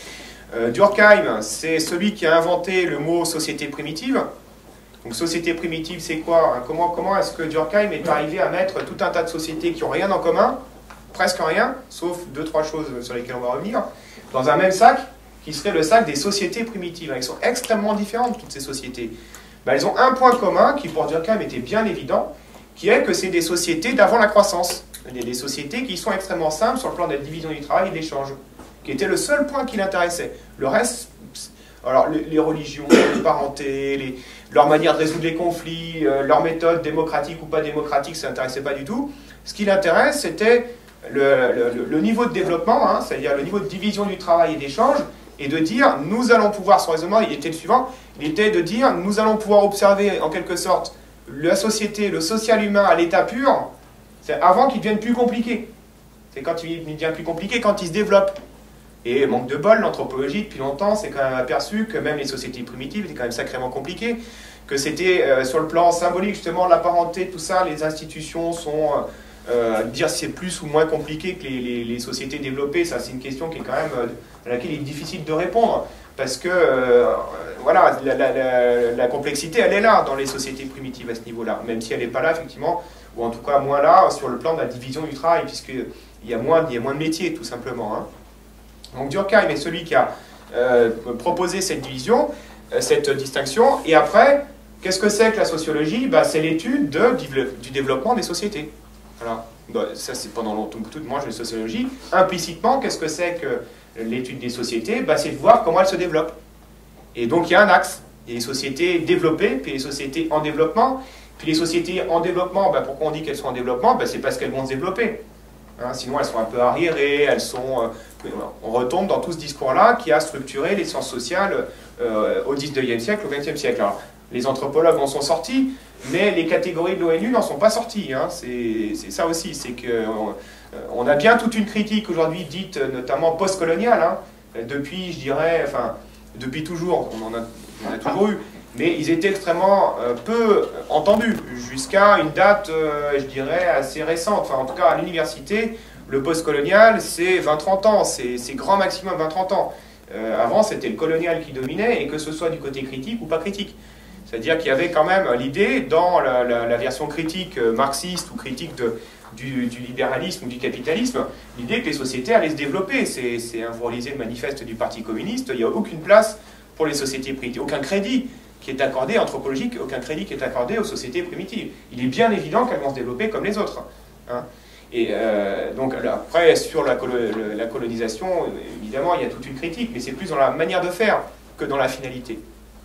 Euh, Durkheim, c'est celui qui a inventé le mot société primitive. Donc société primitive, c'est quoi? Comment, comment est-ce que Durkheim est arrivé à mettre tout un tas de sociétés qui n'ont rien en commun, presque rien, sauf deux, trois choses sur lesquelles on va revenir, dans un même sac, qui serait le sac des sociétés primitives. Elles sont extrêmement différentes, toutes ces sociétés. Ben, elles ont un point commun, qui pour Durkheim était bien évident, qui est que c'est des sociétés d'avant la croissance. Des sociétés qui sont extrêmement simples sur le plan de la division du travail et de l'échange, qui était le seul point qui l'intéressait. Le reste, alors les, les religions, les parentés, les, leur manière de résoudre les conflits, euh, leur méthode démocratique ou pas démocratique, ça n'intéressait pas du tout. Ce qui l'intéresse, c'était le, le, le niveau de développement, hein, c'est-à-dire le niveau de division du travail et d'échange, et de dire, nous allons pouvoir, son raisonnement, il était le suivant, il était de dire, nous allons pouvoir observer en quelque sorte la société, le social humain à l'état pur, c'est avant qu'il devienne plus compliqué. C'est quand il devient plus compliqué, quand il se développe. Et manque de bol, l'anthropologie, depuis longtemps, c'est quand même aperçu que même les sociétés primitives étaient quand même sacrément compliquées, que c'était euh, sur le plan symbolique, justement, la parenté, tout ça, les institutions sont... Euh, dire si c'est plus ou moins compliqué que les, les, les sociétés développées, ça c'est une question qui est quand même, euh, à laquelle il est difficile de répondre, parce que, euh, voilà, la, la, la, la complexité, elle est là dans les sociétés primitives à ce niveau-là, même si elle n'est pas là, effectivement, ou en tout cas moins là sur le plan de la division du travail, puisqu'il y a moins, il y a moins de métiers, tout simplement. Hein. Donc Durkheim est celui qui a euh, proposé cette division, euh, cette distinction, et après, qu'est-ce que c'est que la sociologie? Bah, c'est l'étude de, du développement des sociétés. Voilà. Bah, ça c'est pendant longtemps, toute moi je fais sociologie. Implicitement, qu'est-ce que c'est que l'étude des sociétés? Bah, c'est de voir comment elles se développent. Et donc il y a un axe. Il y a les sociétés développées, puis les sociétés en développement. Puis les sociétés en développement, bah, pourquoi on dit qu'elles sont en développement? Bah, c'est parce qu'elles vont se développer. Hein, sinon elles sont un peu arriérées, elles sont... Euh, on retombe dans tout ce discours-là qui a structuré les sciences sociales euh, au dix-neuvième siècle, au vingtième siècle. Alors, les anthropologues en sont sortis, mais les catégories de l'ONU n'en sont pas sorties. Hein. C'est ça aussi, c'est qu'on on a bien toute une critique aujourd'hui dite notamment post-coloniale, hein, depuis, je dirais, enfin, depuis toujours, on en a, on en a toujours eu, mais ils étaient extrêmement euh, peu entendus, jusqu'à une date, euh, je dirais, assez récente. Enfin, en tout cas, à l'université, le post-colonial, c'est vingt trente ans, c'est grand maximum vingt trente ans. Euh, avant, c'était le colonial qui dominait, et que ce soit du côté critique ou pas critique. C'est-à-dire qu'il y avait quand même l'idée, dans la, la, la version critique marxiste ou critique de, du, du libéralisme ou du capitalisme, l'idée que les sociétés allaient se développer. C'est, vous relisez le manifeste du Parti communiste, il n'y a aucune place pour les sociétés primitives, aucun crédit qui est accordé, anthropologique, aucun crédit qui est accordé aux sociétés primitives. Il est bien évident qu'elles vont se développer comme les autres. Hein. Et euh, donc après, sur la, colo la colonisation, évidemment, il y a toute une critique, mais c'est plus dans la manière de faire que dans la finalité.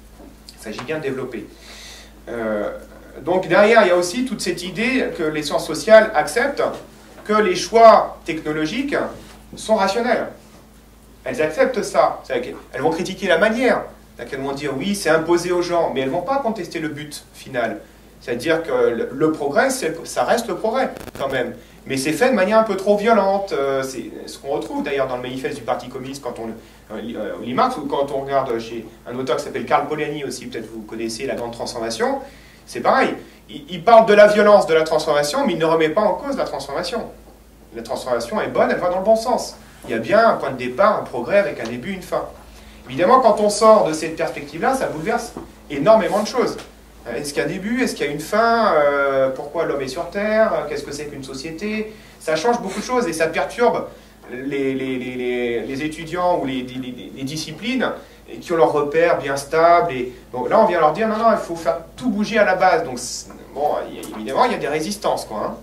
Il s'agit bien de développer. Euh, donc derrière, il y a aussi toute cette idée que les sciences sociales acceptent que les choix technologiques sont rationnels. Elles acceptent ça. Elles vont critiquer la manière. Elles vont dire oui, c'est imposé aux gens, mais elles ne vont pas contester le but final. C'est-à-dire que le, le progrès, ça reste le progrès quand même. Mais c'est fait de manière un peu trop violente. C'est ce qu'on retrouve d'ailleurs dans le manifeste du Parti communiste quand on lit Marx, ou quand on regarde chez un auteur qui s'appelle Karl Polanyi aussi, peut-être vous connaissez La Grande Transformation. C'est pareil. Il, il parle de la violence de la transformation, mais il ne remet pas en cause la transformation. La transformation est bonne, elle va dans le bon sens. Il y a bien un point de départ, un progrès avec un début, une fin. Évidemment, quand on sort de cette perspective-là, ça bouleverse énormément de choses. Est-ce qu'il y a un début? Est-ce qu'il y a une fin? euh, Pourquoi l'homme est sur Terre? Qu'est-ce que c'est qu'une société? Ça change beaucoup de choses et ça perturbe les, les, les, les étudiants ou les, les, les disciplines qui ont leurs repères bien stables. Et donc là, on vient leur dire, non, non, il faut faire tout bouger à la base. Donc, bon, évidemment, il y a des résistances, quoi. Hein.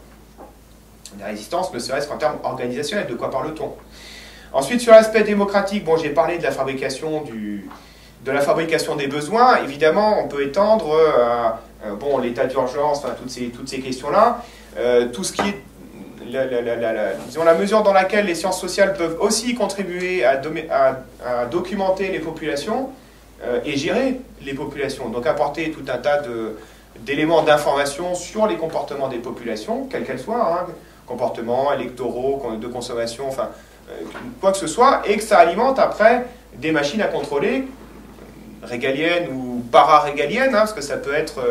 Des résistances, ne serait-ce qu'en termes organisationnels. De quoi parle-t-on? Ensuite, sur l'aspect démocratique, bon, j'ai parlé de la fabrication du... de la fabrication des besoins. Évidemment, on peut étendre à euh, bon, l'état d'urgence, enfin, toutes ces, toutes ces questions-là. Euh, tout ce qui est la, la, la, la, la, disons, la mesure dans laquelle les sciences sociales peuvent aussi contribuer à, à, à documenter les populations euh, et gérer les populations. Donc apporter tout un tas d'éléments d'information sur les comportements des populations, quels qu'elles soient, hein, comportements électoraux, de consommation, enfin, euh, quoi que ce soit, et que ça alimente après des machines à contrôler, régalienne ou para-régalienne, hein, parce que ça peut être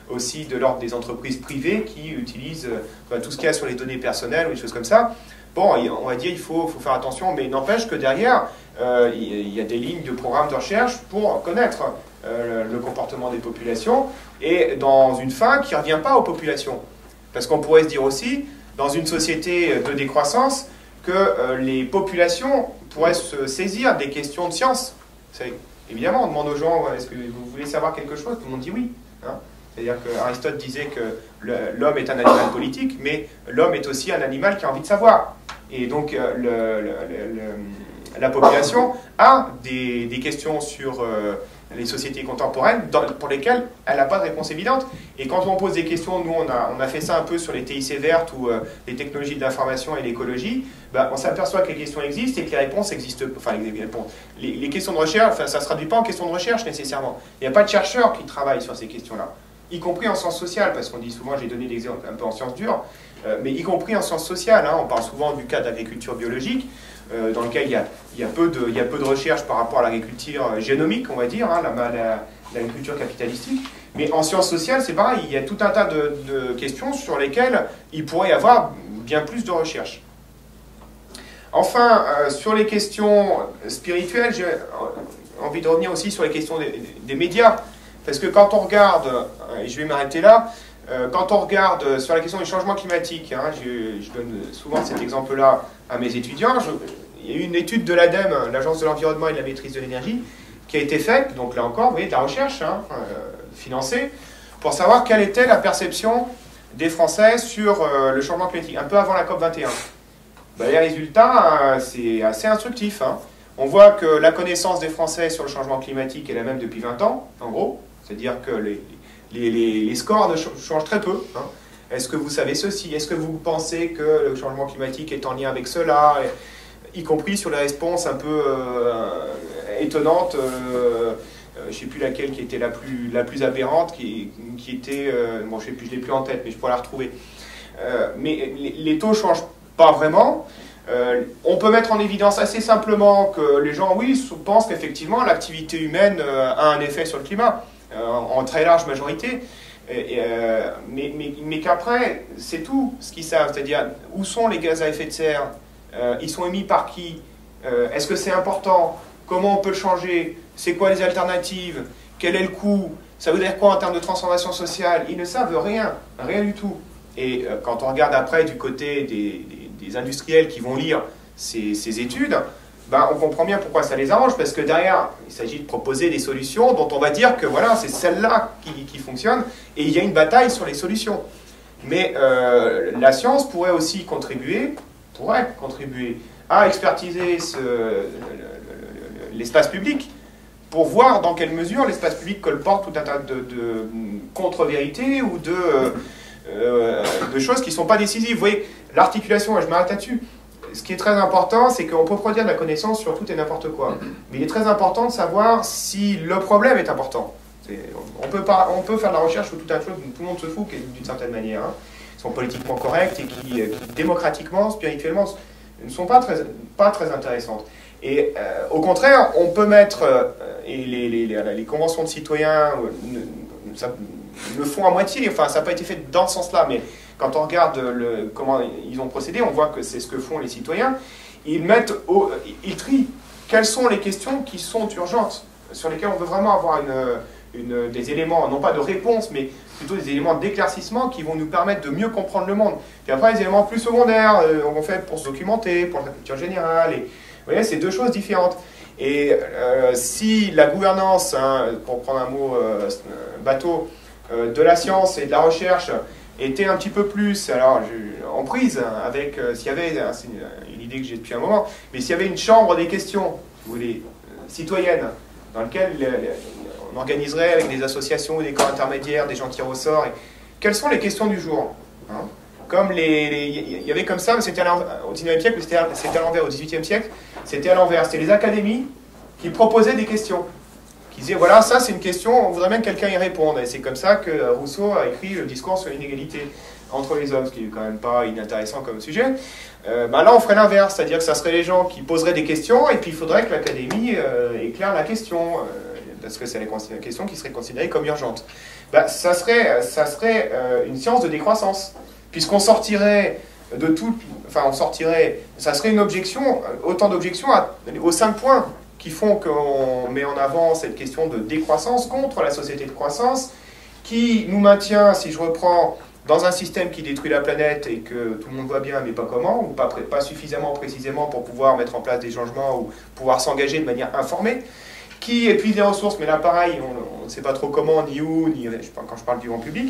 aussi de l'ordre des entreprises privées qui utilisent ben, tout ce qu'il y a sur les données personnelles ou des choses comme ça. Bon, on va dire il faut, faut faire attention, mais n'empêche que derrière, euh, il y a des lignes de programmes de recherche pour connaître euh, le comportement des populations, et dans une fin qui ne revient pas aux populations. Parce qu'on pourrait se dire aussi, dans une société de décroissance, que euh, les populations pourraient se saisir des questions de science. Évidemment, on demande aux gens, est-ce que vous voulez savoir quelque chose? Tout le monde dit oui. Hein. C'est-à-dire qu'Aristote disait que l'homme est un animal politique, mais l'homme est aussi un animal qui a envie de savoir. Et donc, euh, le, le, le, la population a des, des questions sur euh, les sociétés contemporaines dans, pour lesquelles elle n'a pas de réponse évidente. Et quand on pose des questions, nous, on a, on a fait ça un peu sur les T I C vertes ou euh, les technologies de l'information et l'écologie, ben, on s'aperçoit que les questions existent et que les réponses existent. Enfin, les, réponses, les, les questions de recherche, enfin, ça ne se traduit pas en questions de recherche nécessairement. Il n'y a pas de chercheurs qui travaillent sur ces questions-là, y compris en sciences sociales, parce qu'on dit souvent, j'ai donné l'exemple un peu en sciences dures, euh, mais y compris en sciences sociales. Hein, on parle souvent du cas d'agriculture biologique, euh, dans lequel il y, a, il, y a peu de, il y a peu de recherche par rapport à l'agriculture génomique, on va dire, hein, l'agriculture capitalistique. Mais en sciences sociales, c'est pareil, il y a tout un tas de, de questions sur lesquelles il pourrait y avoir bien plus de recherche. Enfin, euh, sur les questions spirituelles, j'ai envie de revenir aussi sur les questions des, des médias. Parce que quand on regarde, et je vais m'arrêter là, euh, quand on regarde sur la question du changement climatique, hein, je, je donne souvent cet exemple-là à mes étudiants, je, il y a eu une étude de l'ADEME, l'Agence de l'environnement et de la maîtrise de l'énergie, qui a été faite, donc là encore, vous voyez, de la recherche hein, euh, financée, pour savoir quelle était la perception des Français sur euh, le changement climatique, un peu avant la COP vingt et un. Ben, les résultats, euh, c'est assez instructif. Hein. On voit que la connaissance des Français sur le changement climatique est la même depuis vingt ans, en gros. C'est-à-dire que les, les, les, les scores changent très peu. Hein. Est-ce que vous savez ceci? Est-ce que vous pensez que le changement climatique est en lien avec cela? Y compris sur les réponses un peu euh, étonnantes. Euh, je ne sais plus laquelle qui était la plus, la plus aberrante, qui, qui était... Euh, bon, je ne sais plus, je l'ai plus en tête, mais je pourrais la retrouver. Euh, mais les, les taux ne changent pas vraiment. Euh, on peut mettre en évidence assez simplement que les gens, oui, pensent qu'effectivement l'activité humaine euh, a un effet sur le climat. Euh, en très large majorité, et, euh, mais, mais, mais qu'après, c'est tout ce qu'ils savent, c'est-à-dire où sont les gaz à effet de serre, euh, ils sont émis par qui, euh, est-ce que c'est important, comment on peut le changer, c'est quoi les alternatives, quel est le coût, ça veut dire quoi en termes de transformation sociale, ils ne savent rien, rien du tout. Et euh, quand on regarde après du côté des, des, des industriels qui vont lire ces, ces études, ben, on comprend bien pourquoi ça les arrange, parce que derrière, il s'agit de proposer des solutions dont on va dire que voilà, c'est celle-là qui, qui fonctionne, et il y a une bataille sur les solutions. Mais euh, la science pourrait aussi contribuer, pourrait contribuer à expertiser l'espace public, pour voir dans quelle mesure l'espace public colporte tout un tas de, de contre-vérités ou de, euh, de choses qui ne sont pas décisives. Vous voyez, l'articulation, je m'arrête là-dessus. Ce qui est très important, c'est qu'on peut produire de la connaissance sur tout et n'importe quoi. Mais il est très important de savoir si le problème est important. Est, on, peut pas, on peut faire de la recherche sur tout un tas de choses dont tout le monde se fout d'une certaine manière, hein, qui sont politiquement correctes et qui, qui, démocratiquement, spirituellement, ne sont pas très, pas très intéressantes. Et euh, au contraire, on peut mettre, euh, et les, les, les, les conventions de citoyens euh, ça, le font à moitié, enfin ça n'a pas été fait dans ce sens-là, mais quand on regarde le, comment ils ont procédé, on voit que c'est ce que font les citoyens. Ils mettent, au, ils trient quelles sont les questions qui sont urgentes, sur lesquelles on veut vraiment avoir une, une, des éléments, non pas de réponse, mais plutôt des éléments d'éclaircissement qui vont nous permettre de mieux comprendre le monde. Puis après, les éléments plus secondaires, euh, on fait pour se documenter, pour la culture générale. Et, vous voyez, c'est deux choses différentes. Et euh, si la gouvernance, hein, pour prendre un mot euh, bateau, euh, de la science et de la recherche était un petit peu plus alors, je, en prise avec, euh, s'il y avait, c'est une, une idée que j'ai depuis un moment, mais s'il y avait une chambre des questions, si vous voulez, euh, citoyennes, dans laquelle les, les, on organiserait avec des associations, des corps intermédiaires, des gens tirés au sort, et, quelles sont les questions du jour, hein? Comme les, les, il y avait comme ça, mais c'était au dix-neuvième siècle, c'était à l'envers, au dix-huitième siècle, c'était à l'envers, c'était les académies qui proposaient des questions. Qui disait, voilà, ça c'est une question, on voudrait bien que quelqu'un y réponde. Et c'est comme ça que Rousseau a écrit le discours sur l'inégalité entre les hommes, ce qui est quand même pas inintéressant comme sujet. Euh, ben là, on ferait l'inverse, c'est-à-dire que ça serait les gens qui poseraient des questions, et puis il faudrait que l'Académie euh, éclaire la question, euh, parce que c'est la question qui serait considérée comme urgente. bah, ça serait, ça serait euh, une science de décroissance, puisqu'on sortirait de tout, enfin on sortirait, ça serait une objection, autant d'objections aux cinq points qui font qu'on met en avant cette question de décroissance contre la société de croissance, qui nous maintient, si je reprends, dans un système qui détruit la planète et que tout le monde voit bien, mais pas comment, ou pas, pas suffisamment précisément pour pouvoir mettre en place des changements ou pouvoir s'engager de manière informée, qui épuise les ressources, mais là pareil, on ne sait pas trop comment, ni où, ni quand je parle du grand public,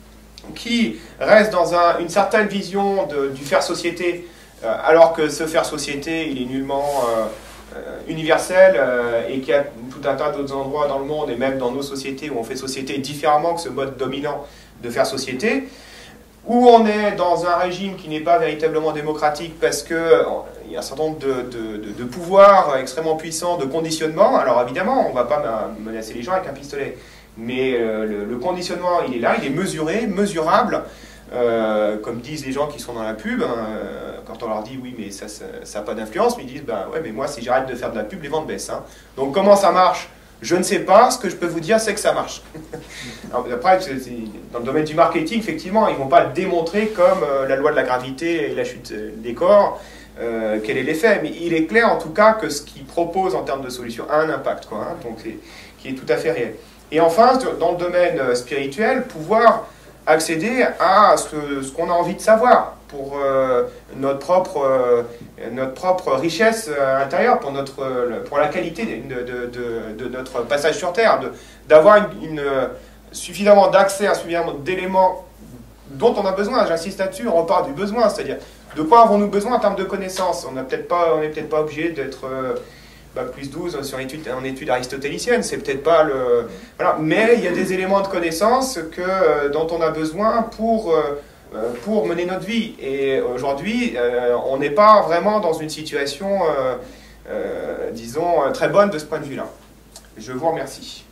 qui reste dans un, une certaine vision de, du faire société, euh, alors que ce faire société, il est nullement euh, euh, universel, euh, et qu'il y a tout un tas d'autres endroits dans le monde, et même dans nos sociétés, où on fait société différemment que ce mode dominant de faire société, où on est dans un régime qui n'est pas véritablement démocratique parce qu'il y a un certain nombre de, de, de, de pouvoirs extrêmement puissants, de conditionnement. Alors évidemment, on ne va pas menacer les gens avec un pistolet, mais euh, le, le conditionnement, il est là, il est mesuré, mesurable, euh, comme disent les gens qui sont dans la pub, hein, quand on leur dit oui, mais ça n'a pas d'influence, mais ils disent, ben ouais, mais moi, si j'arrête de faire de la pub, les ventes baissent. Hein. Donc comment ça marche ? Je ne sais pas, ce que je peux vous dire, c'est que ça marche. Alors, après, dans le domaine du marketing, effectivement, ils ne vont pas le démontrer comme euh, la loi de la gravité et la chute des corps, euh, quel est l'effet. Mais il est clair, en tout cas, que ce qu'ils proposent en termes de solutions a un impact, quoi, hein, donc qui est tout à fait réel. Et enfin, dans le domaine spirituel, pouvoir accéder à ce, ce qu'on a envie de savoir pour euh, notre, propre, euh, notre propre richesse intérieure, pour, notre, pour la qualité de, de, de, de notre passage sur Terre, d'avoir une, une, suffisamment d'accès à suffisamment d'éléments dont on a besoin. J'insiste là-dessus, on repart du besoin, c'est-à-dire de quoi avons-nous besoin en termes de connaissances. On n'est peut-être pas, pas obligé d'être euh, bac plus douze sur étude, en études aristotéliciennes, c'est peut-être pas le... Voilà. Mais il y a des éléments de connaissances que, euh, dont on a besoin pour... Euh, pour mener notre vie. Et aujourd'hui, euh, on n'est pas vraiment dans une situation, euh, euh, disons, très bonne de ce point de vue-là. Je vous remercie.